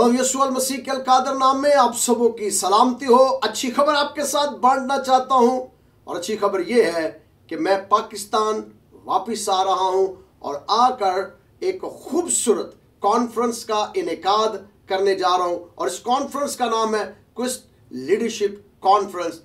प्रभु यीशु मसीह के अलकादर नाम में आप सबों की सलामती हो। अच्छी खबर आपके साथ बांटना चाहता हूं और अच्छी खबर यह है कि मैं पाकिस्तान वापस आ रहा हूं और आकर एक खूबसूरत कॉन्फ्रेंस का इनेकाद करने जा रहा हूं और इस कॉन्फ्रेंस का नाम है क्विस्ट लीडरशिप कॉन्फ्रेंस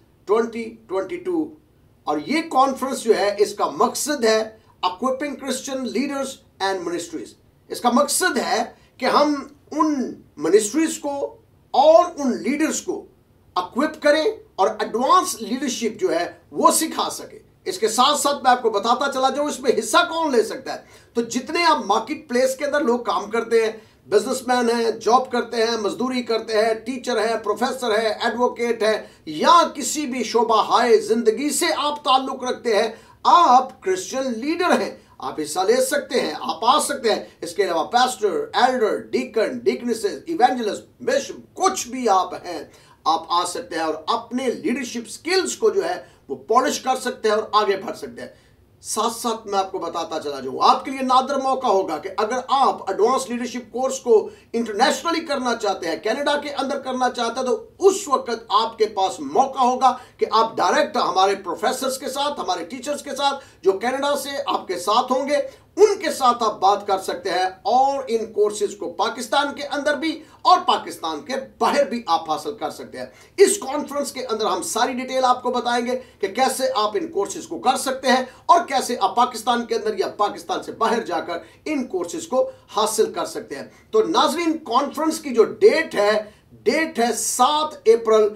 2022। और ये कॉन्फ्रेंस जो है इसका मकसद है equipping Christian leaders and ministries. इसका मकसद है कि हम उन मिनिस्ट्रीज को और उन लीडर्स को इक्विप करें और एडवांस लीडरशिप जो है वो सिखा सके। इसके साथ साथ मैं आपको बताता चला जाऊं इसमें हिस्सा कौन ले सकता है। तो जितने आप मार्केट प्लेस के अंदर लोग काम करते हैं, बिजनेसमैन हैं, जॉब करते हैं, मजदूरी करते हैं, टीचर है, प्रोफेसर है, एडवोकेट है, या किसी भी शोबा हाय जिंदगी से आप ताल्लुक रखते हैं, आप क्रिश्चियन लीडर हैं, आप हिस्सा ले सकते हैं, आप आ सकते हैं। इसके अलावा pastor, elder, deacon, deaconesses, evangelist, bishop, कुछ भी आप हैं, आप आ सकते हैं और अपने लीडरशिप स्किल्स को जो है वो पॉलिश कर सकते हैं और आगे बढ़ सकते हैं। साथ साथ मैं आपको बताता चला जाऊं, आपके लिए नादर मौका होगा कि अगर आप एडवांस लीडरशिप कोर्स को इंटरनेशनली करना चाहते हैं, कनाडा के अंदर करना चाहते हैं, तो उस वक्त आपके पास मौका होगा कि आप डायरेक्ट हमारे प्रोफेसर्स के साथ, हमारे टीचर्स के साथ जो कनाडा से आपके साथ होंगे, उनके साथ आप बात कर सकते हैं और इन कोर्सेज को पाकिस्तान के अंदर भी और पाकिस्तान के बाहर भी आप हासिल कर सकते हैं। इस कॉन्फ्रेंस के अंदर हम सारी डिटेल आपको बताएंगे कि कैसे आप इन कोर्सेज को कर सकते हैं और कैसे आप पाकिस्तान के अंदर या पाकिस्तान से बाहर जाकर इन कोर्सेज को हासिल कर सकते हैं। तो नाजरीन, कॉन्फ्रेंस की जो डेट है 7 अप्रैल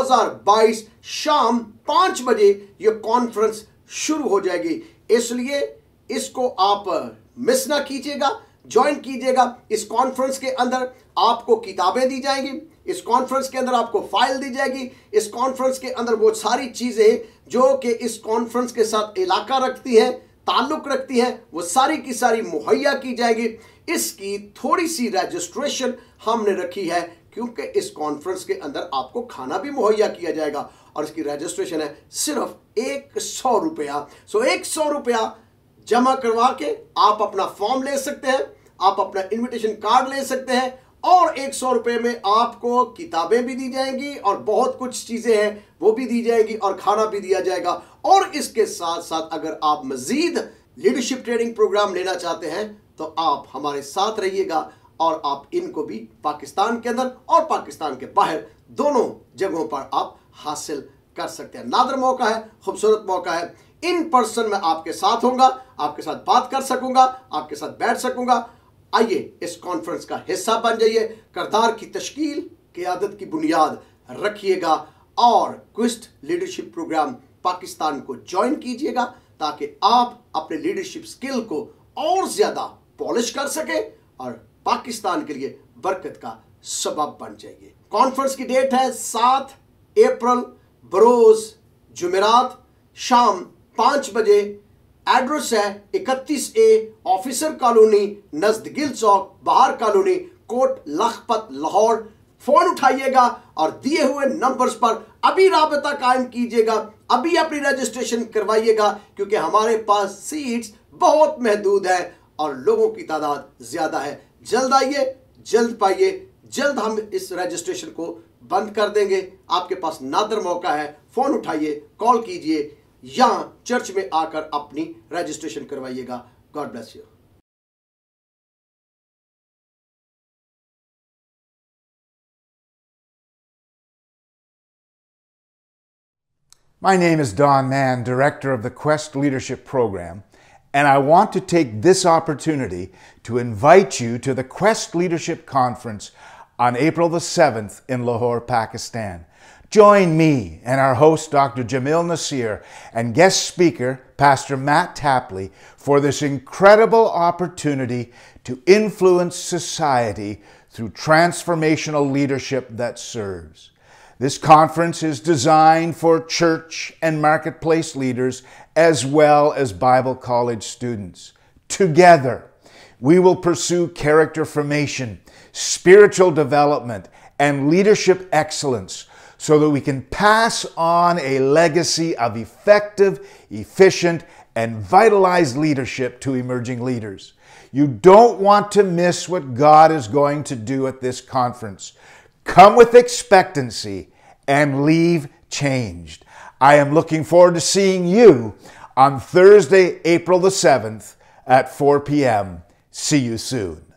2022 शाम 5 बजे ये कॉन्फ्रेंस शुरू हो जाएगी। इसलिए इसको आप मिस ना कीजिएगा, ज्वाइन कीजिएगा। इस कॉन्फ्रेंस के अंदर आपको किताबें दी जाएंगी, इस कॉन्फ्रेंस के अंदर आपको फाइल दी जाएगी, इस कॉन्फ्रेंस के अंदर वो सारी चीजें जो कि इस कॉन्फ्रेंस के साथ इलाका रखती हैं, ताल्लुक रखती हैं, वो सारी की सारी मुहैया की जाएगी। इसकी थोड़ी सी रजिस्ट्रेशन हमने रखी है क्योंकि इस कॉन्फ्रेंस के अंदर आपको खाना भी मुहैया किया जाएगा और इसकी रजिस्ट्रेशन है सिर्फ 100 रुपया। सो 100 रुपया जमा करवा के आप अपना फॉर्म ले सकते हैं, आप अपना इनविटेशन कार्ड ले सकते हैं और 100 रुपए में आपको किताबें भी दी जाएंगी और बहुत कुछ चीजें हैं वो भी दी जाएगी और खाना भी दिया जाएगा। और इसके साथ साथ अगर आप मजीद लीडरशिप ट्रेनिंग प्रोग्राम लेना चाहते हैं तो आप हमारे साथ रहिएगा और आप इनको भी पाकिस्तान के अंदर और पाकिस्तान के बाहर दोनों जगहों पर आप हासिल कर सकते हैं। नादर मौका है, खूबसूरत मौका है। इन पर्सन में आपके साथ होऊंगा, आपके साथ बात कर सकूंगा, आपके साथ बैठ सकूंगा। आइए इस कॉन्फ्रेंस का हिस्सा बन जाइए। किरदार की तश्कील, क़यादत की बुनियाद रखिएगा और क्विस्ट लीडरशिप प्रोग्राम पाकिस्तान को ज्वाइन कीजिएगा ताकि आप अपने लीडरशिप स्किल को और ज्यादा पॉलिश कर सके और पाकिस्तान के लिए बरकत का सबब बन जाइए। कॉन्फ्रेंस की डेट है 7 अप्रैल बरोज जुमेरात शाम 5 बजे। एड्रेस है 31A ऑफिसर कॉलोनी नजद गिल चौक, बाहर कॉलोनी, कोट लखपत, लाहौर। फोन उठाइएगा और दिए हुए नंबर्स पर अभी राबता कायम कीजिएगा, अभी अपनी रजिस्ट्रेशन करवाइएगा क्योंकि हमारे पास सीट्स बहुत महदूद है और लोगों की तादाद ज्यादा है। जल्द आइए, जल्द पाइए, जल्द हम इस रजिस्ट्रेशन को बंद कर देंगे। आपके पास नादर मौका है, फोन उठाइए, कॉल कीजिए या चर्च में आकर अपनी रजिस्ट्रेशन करवाइएगा। God bless you. My name is Don Mann, Director of the Quest Leadership Program, and I want to take this opportunity to invite you to the Quest Leadership Conference on April the 7th in Lahore, Pakistan. Join me and our host, Dr. Jamil Nasir, and guest speaker, Pastor Matt Tapley, for this incredible opportunity to influence society through transformational leadership that serves. This conference is designed for church and marketplace leaders as well as Bible college students. Together, we will pursue character formation, spiritual development, and leadership excellence so that we can pass on a legacy of effective, efficient, and vitalize leadership to emerging leaders. You don't want to miss what God is going to do at this conference. Come with expectancy and leave changed. I am looking forward to seeing you on Thursday, April the 7th at 4 p.m. See you soon.